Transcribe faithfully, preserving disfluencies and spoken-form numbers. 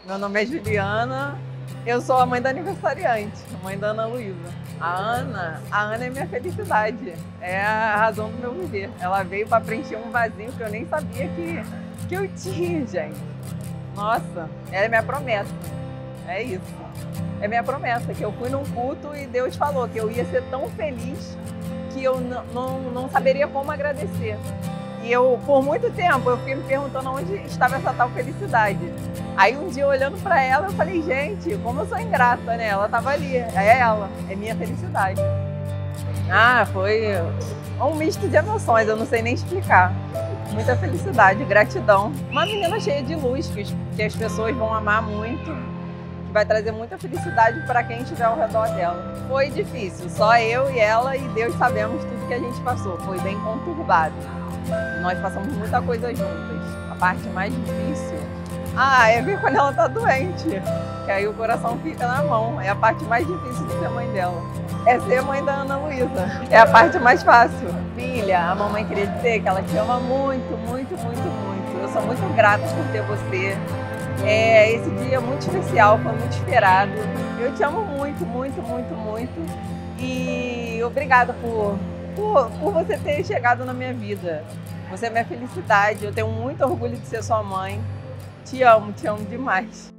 Meu nome é Juliana, eu sou a mãe da aniversariante, a mãe da Ana Luísa. A Ana, a Ana é minha felicidade, é a razão do meu viver. Ela veio para preencher um vazio que eu nem sabia que, que eu tinha, gente. Nossa, ela é minha promessa, é isso. É minha promessa, que eu fui num culto e Deus falou que eu ia ser tão feliz que eu não, não, não saberia como agradecer. E eu, por muito tempo, eu fiquei me perguntando onde estava essa tal felicidade. Aí um dia, olhando para ela, eu falei, gente, como eu sou ingrata, né? Ela estava ali, é ela, é minha felicidade. Ah, foi um misto de emoções, eu não sei nem explicar. Muita felicidade, gratidão. Uma menina cheia de luz, que, que as pessoas vão amar muito, que vai trazer muita felicidade para quem estiver ao redor dela. Foi difícil, só eu e ela e Deus sabemos tudo que a gente passou. Foi bem conturbado. Nós passamos muita coisa juntas. A parte mais difícil, ah, é ver quando ela tá doente, que aí o coração fica na mão. É a parte mais difícil de ser mãe dela. É ser mãe da Ana Luísa. É a parte mais fácil. Filha, a mamãe queria dizer que ela te ama muito, muito, muito, muito. Eu sou muito grata por ter você. É, esse dia é muito especial, foi muito esperado. Eu te amo muito, muito, muito, muito. E obrigada por, por, por você ter chegado na minha vida. Você é minha felicidade. Eu tenho muito orgulho de ser sua mãe. Te amo, te amo demais.